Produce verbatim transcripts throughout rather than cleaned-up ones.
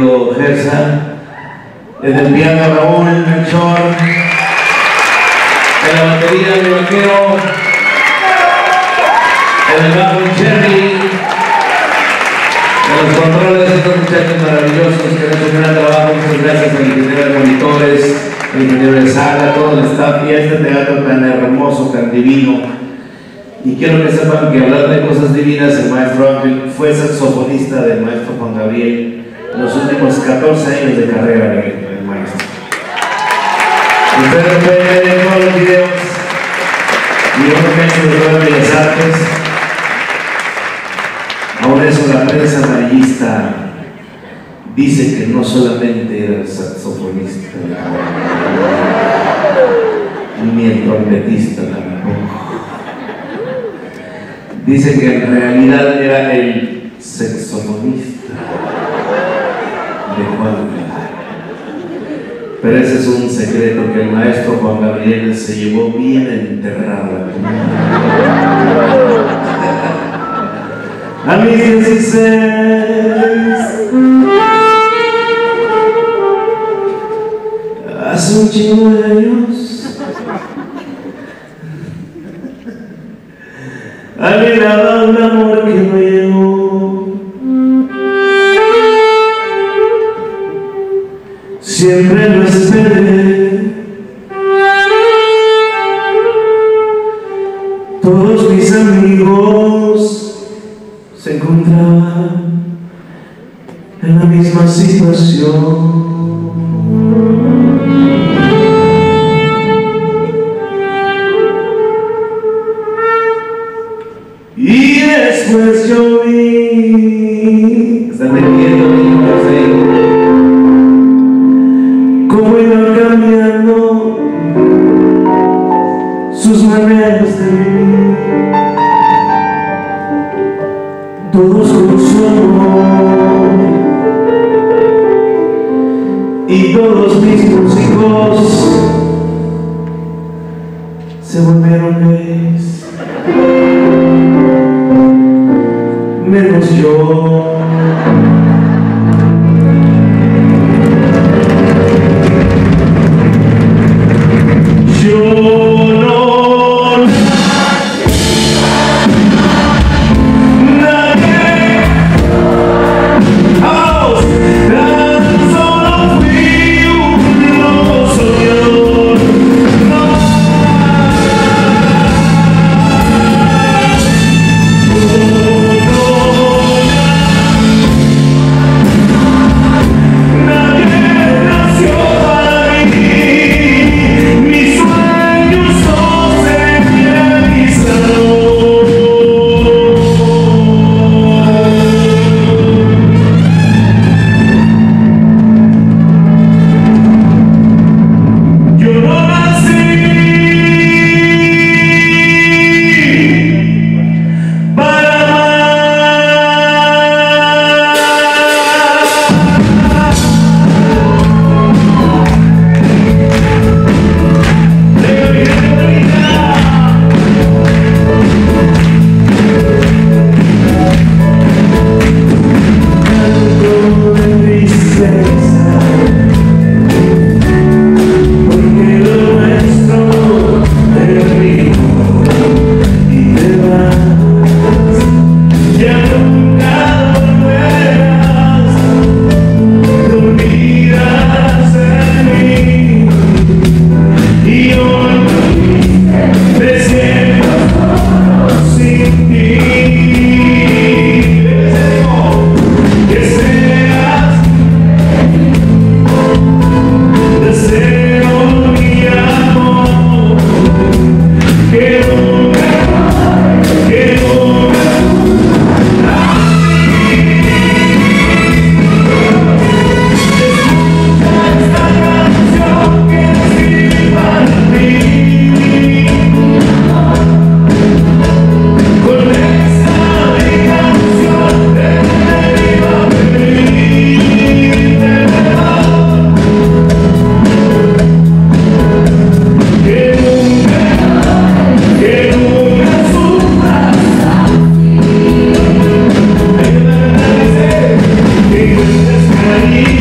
querido Gersa, en el piano Raúl Melchor, en la batería de Vaquero, en el bajo Cherry, en los controles, estos muchachos maravillosos que hacen un gran trabajo. Muchas gracias al ingeniero de monitores, al ingeniero de sala, a todo el staff y a este teatro tan hermoso, tan divino. Y quiero que sepan que hablando de cosas divinas, el maestro Ángel fue saxofonista del maestro Juan Gabriel en los últimos catorce años de carrera del maestro. Ustedes pueden ver en todos los videos y otros medios de Bellas Artes. Ahora eso, la prensa amarillista dice que no solamente era el saxofonista ni el trompetista tampoco. Dice que en realidad era el saxofonista de Juan Gabriel. Pero ese es un secreto que el maestro Juan Gabriel se llevó bien enterrado. A mis dieciséis hace un chingo de años anhelaba un amor que no llegó. Siempre lo esperé. Todos mis amigos se encontraban en la misma situación. Y después yo vi, están entendiendo niños ahí, cómo iban cambiando sus maneras de vivir, todos con su amor, y todos mismos hijos se volvieron gays. Menos yo. Yo no nadie. Vamos, tan solo fui un loco soñador. No.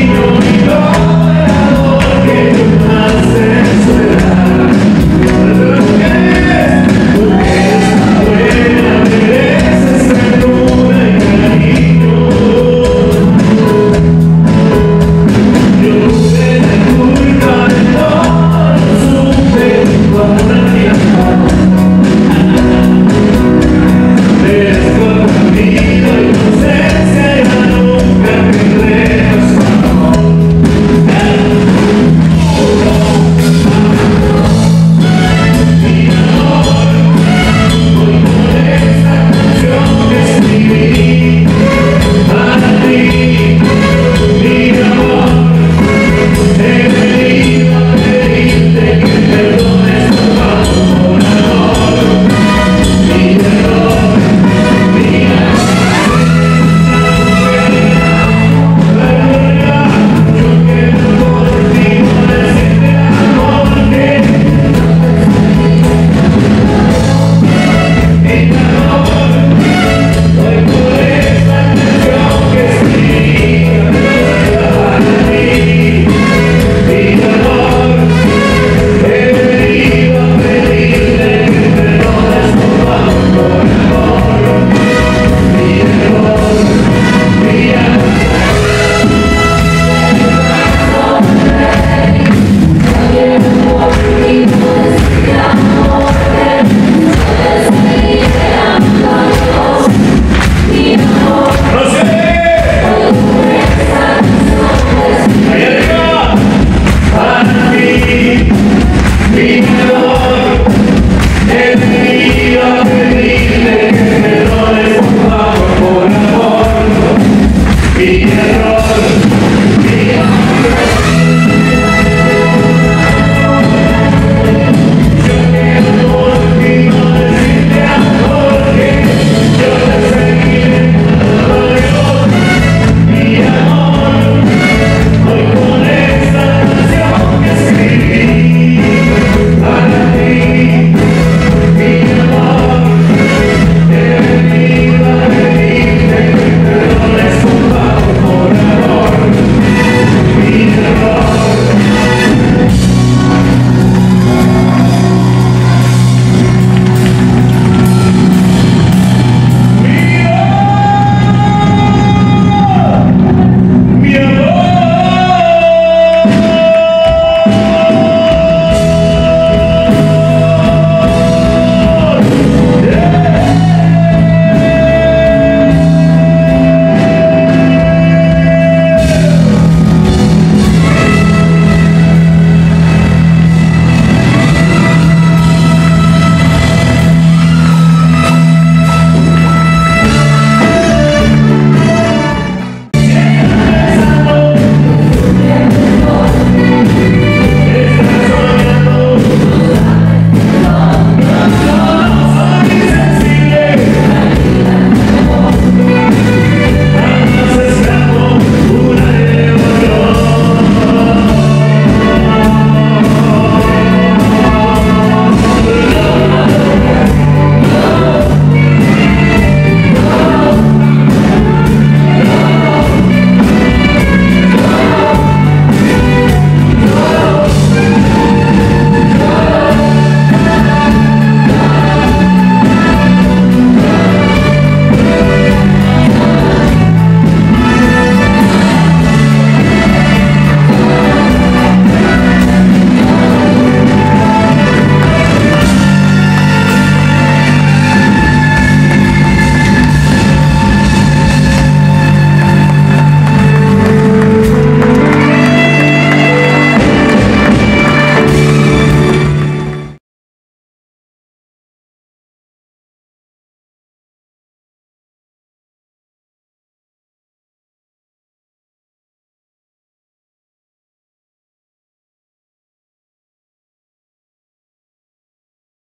niño y no